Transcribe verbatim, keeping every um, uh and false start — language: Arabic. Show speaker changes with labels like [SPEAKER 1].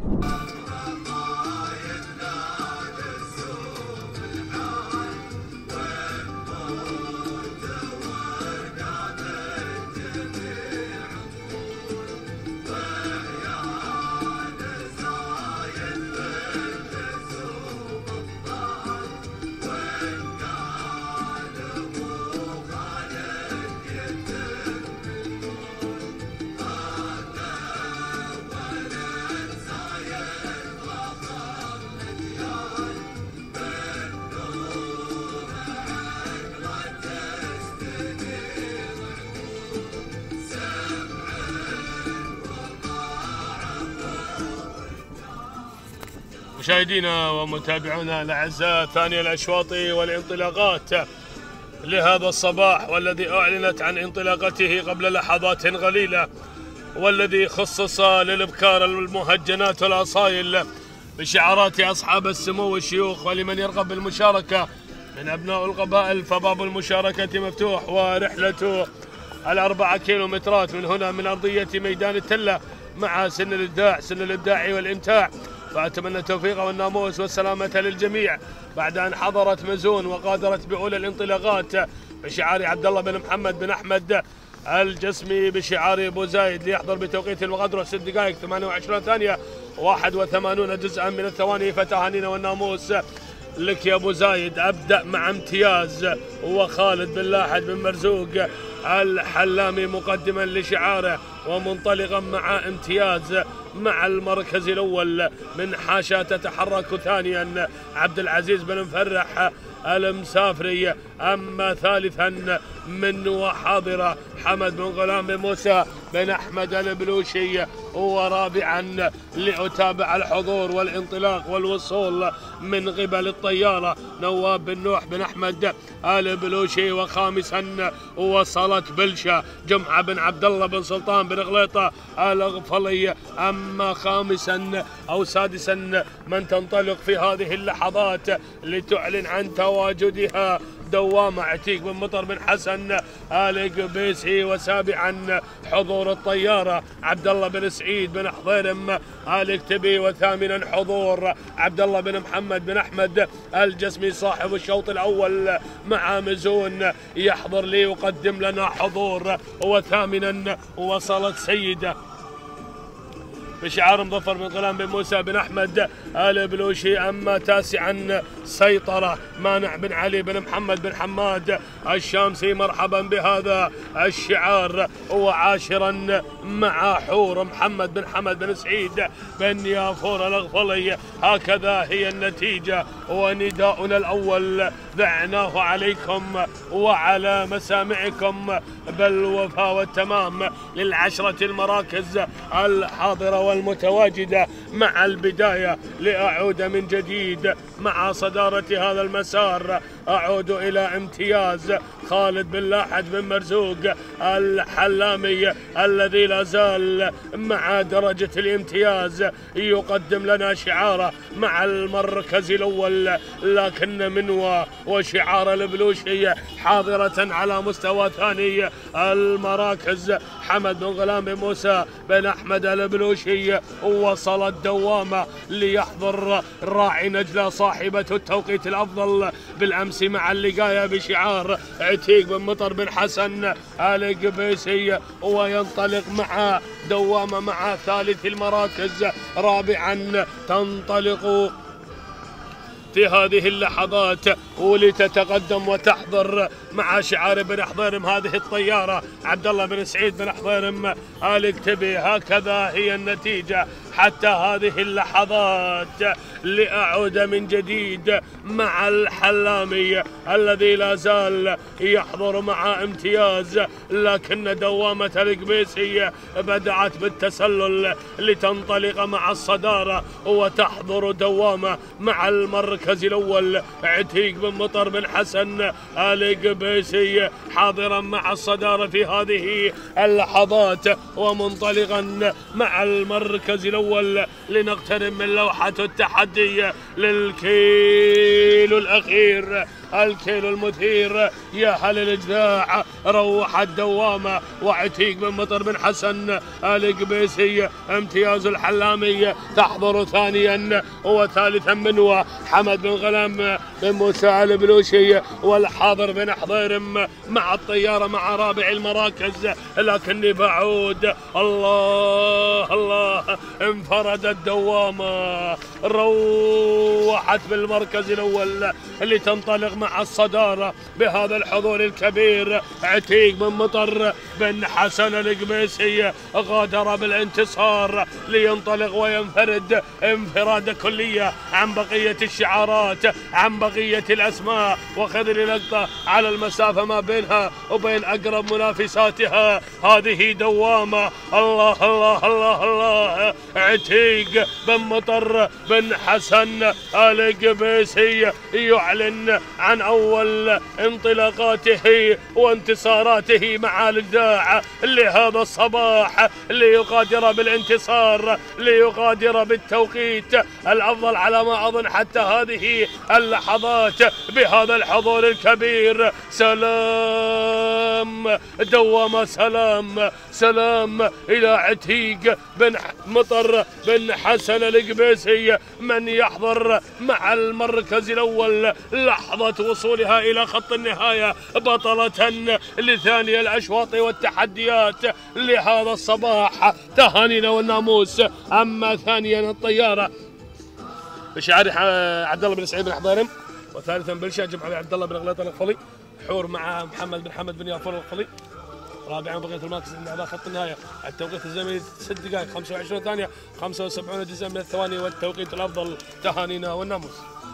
[SPEAKER 1] مشاهدينا ومتابعونا الاعزاء، ثاني الاشواط والانطلاقات لهذا الصباح، والذي اعلنت عن انطلاقته قبل لحظات قليله، والذي خصص للابكار المهجنات والاصايل بشعارات اصحاب السمو والشيوخ. ولمن يرغب بالمشاركه من ابناء القبائل فباب المشاركه مفتوح، ورحله الاربعه كيلومترات من هنا من ارضيه ميدان التله مع سن الابداع، سن الابداع والامتاع. فأتمنى التوفيق والناموس والسلامة للجميع بعد أن حضرت مزون وغادرت بأولى الانطلاقات بشعار عبد الله بن محمد بن أحمد الجسمي بشعار أبو زايد، ليحضر بتوقيت الغدر ست دقائق ثمانية وعشرين ثانية واحد وثمانين جزءا من الثواني. فتهانينا والناموس لك يا أبو زايد. أبدأ مع امتياز وخالد بن لاحد بن مرزوق الحلامي مقدما لشعاره، ومنطلقا مع امتياز مع المركز الأول. من حاشا تتحرك ثانيا عبد العزيز بن مفرح المسافري، أما ثالثا من وحاضرة حمد بن غلام بن موسى بن أحمد البلوشي، ورابعا لأتابع الحضور والانطلاق والوصول من قبل الطيارة نواب بن نوح بن أحمد البلوشي، وخامسا وصلت بلشة جمعة بن عبد الله بن سلطان بن غليطة الغفلي، أما خامسا أو سادسا من تنطلق في هذه اللحظات لتعلن عن تواجدها دوامة عتيق بن مطر بن حسن آل قبيسي، وسابعا حضور الطيارة عبد الله بن سعيد بن حضيرم آل كتبي، وثامنا حضور عبد الله بن محمد بن أحمد الجسمي صاحب الشوط الأول مع مزون يحضر لي يقدم لنا حضور. وثامنا وصلت سيدة بشعار مظفر بن غلام بن موسى بن أحمد آل بلوشي، أما تاسعا سيطرة مانع بن علي بن محمد بن حماد الشامسي مرحبا بهذا الشعار، وعاشرا مع حور محمد بن حمد بن سعيد بن يافور الأغفلي. هكذا هي النتيجة ونداؤنا الأول ذعناه عليكم وعلى مسامعكم بالوفاء والتمام للعشرة المراكز الحاضرة والمتواجدة. مع البداية لأعود من جديد مع صدارة هذا المسار، أعود إلى امتياز خالد بن لاحد بن مرزوق الحلامي الذي لا زال مع درجة الامتياز يقدم لنا شعاره مع المركز الأول، لكن منوى وشعار البلوشي حاضرة على مستوى ثاني المراكز. حمد بن غلام بن موسى بن أحمد البلوشي وصل الدوامة ليحضر راعي نجلة صاحبة التوقيت الأفضل بالأمس مع اللقاية بشعار عتيق بن مطر بن حسن آل قبيسي، وينطلق مع دوامة مع ثالث المراكز. رابعا تنطلق في هذه اللحظات ولتتقدم وتحضر مع شعار بن حضيرم هذه الطيارة عبد الله بن سعيد بن حضيرم آل كتبي. هكذا هي النتيجة حتى هذه اللحظات. لأعود من جديد مع الحلامي الذي لا زال يحضر مع امتياز، لكن دوامة القبيسي بدأت بالتسلل لتنطلق مع الصدارة وتحضر دوامة مع المركز الأول عتيق بن مطر بن حسن آل قبيسي حاضرا مع الصدارة في هذه اللحظات، ومنطلقا مع المركز الأول لنقترب من لوحة التحدي للكيلو الأخير الكيلو المثير يا هل الإجذاع روح الدوامة وعتيق بن مطر بن حسن القبيسي امتياز الحلامي تحضر ثانيا وثالثا منوى حمد بن غنم بن موسى البلوشي والحاضر بن حضيرم مع الطيارة مع رابع المراكز لكني بعود الله الله انفرد الدوامة روحت بالمركز الأول اللي تنطلق مع الصدارة بهذا الحضور الكبير عتيق بن مطر بن حسن القبيسي غادر بالانتصار لينطلق وينفرد انفراد كلية عن بقية الشعارات عن بقية الأسماء. وخذ لي لقطة على المسافة ما بينها وبين أقرب منافساتها. هذه دوامة الله الله الله الله عتيق بن مطر بن حسن القبيسي يعلن عن أول انطلاقاته وانتصاراته مع الإجذاع لهذا الصباح ليغادر بالانتصار ليغادر بالتوقيت الأفضل على ما أظن حتى هذه اللحظات بهذا الحضور الكبير. سلام دوامة سلام سلام إلى عتيق بن مطر بن حسن القبيسي من يحضر مع المركز الأول لحظة وصولها إلى خط النهاية بطلة لثاني الأشواط والتحديات لهذا الصباح. تهانينا والناموس. أما ثانيا الطيارة بشعار عبد الله بن سعيد بن حضيرم وثالثا بلشا جمع عبد الله بن غليطة القفلي حور مع محمد بن حمد بن يافور القفلي رابعا بقية المركز على خط النهاية. التوقيت الزمني ست دقائق خمسة وعشرين ثانية خمسة وسبعين جزءا من الثواني والتوقيت الأفضل. تهانينا والناموس.